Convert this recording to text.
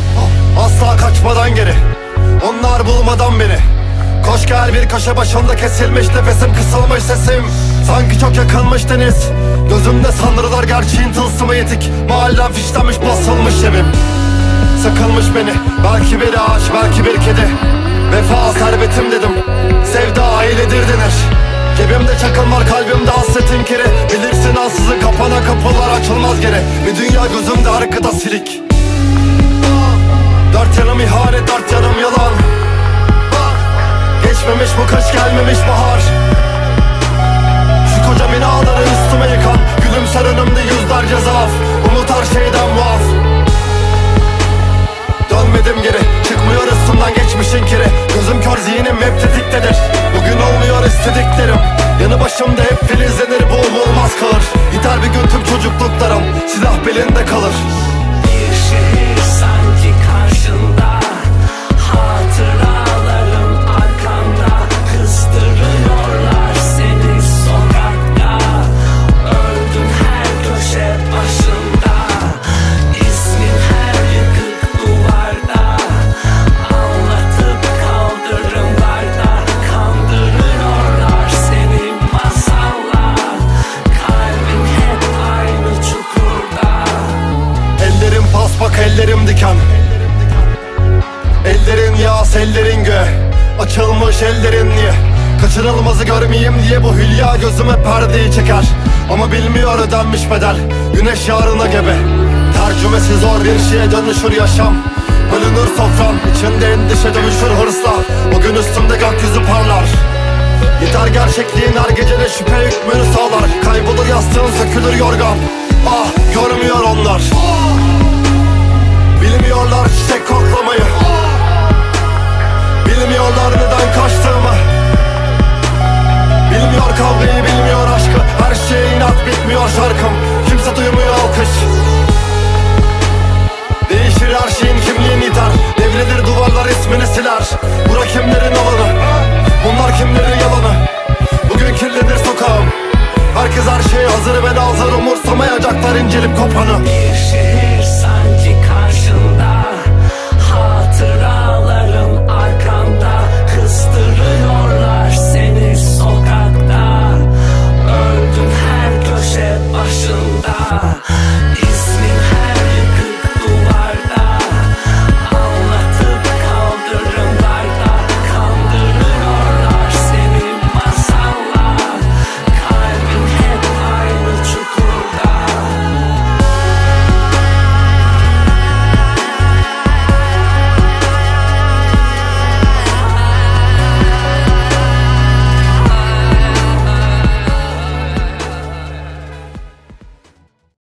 Asla kaçmadan geri, onlar bulmadan beni. Koş gel, bir köşe başında kesilmiş nefesim, kısılmış sesim. Sanki çok yakınmış deniz. Gözümde sanrılar gerçeğin tılsımı yetik. Mahallem fişlenmiş, basılmış evim. Sıkılmış beni, belki bir ağaç, belki bir kedi. Vefa servetim dedim, sevda ailedir denir. Cebimde çakıl var, kalbimde hasretin kiri. Bilirsin ansızın kapana kapılar açılmaz geri. Bir dünya gözümde arkada silik. Dört yanım ihanet, dört yanım yalan. Geçmemiş bu kış, gelmemiş bahar. Şu koca binaları üstüme yıkan, gülümser önümde yüzlerce zaaf. Umut her şeyden muaf. Dönmedim geri, çıkmıyor üstümden geçmişin kiri. Gözüm kör, zihnim hep tetiktedir. Bugün olmuyor istediklerim. Yanı başımda hep filizlenir, bu olmaz kalır. Gider bir gün tüm çocukluklarım, silah belinde kalır. Bir şehir sanki karşında, hatıralarım arkanda. Kıstırıyorlar seni sokakta, öldün her köşe başında. İsmin her yıkık duvarda, anlatıp kaldırımlarda. Kandırıyorlar seni masalla, kalbin hep aynı çukurda. Ellerim paspak, ellerim diken. Ellerin yağ, ellerin göğe. Açılmış ellerin niye? Kaçırılmazı görmeyeyim diye bu hülya gözüme perdeyi çeker. Ama bilmiyor ödenmiş bedel, güneş yarına gebe. Tercümesi zor bir şeye dönüşür yaşam. Bölünür sofram, içinde endişe dönüşür hırsla. Bugün üstümde gökyüzü parlar. Gider gerçekliğin her gecede şüphe hükmünü sağlar. Kaybolur yastığın, sökülür yorgan. Ah, görmüyor onlar. Bilmiyorlar çiçek koklamayı. Bilmiyorlar neden kaçtığımı. Bilmiyor kavgayı, bilmiyor aşkı. Her şey inat, bitmiyor şarkım. Kimse duymuyor alkış. Değişir her şeyin, kimliğin iter. Devrilir duvarlar, ismini siler. Bura kimlerin alanı, bunlar kimlerin yalanı. Bugün kirlenir sokağım. Herkes her şeye hazır ve nazır, umursamayacaklar incelip kopanı. Bir şehir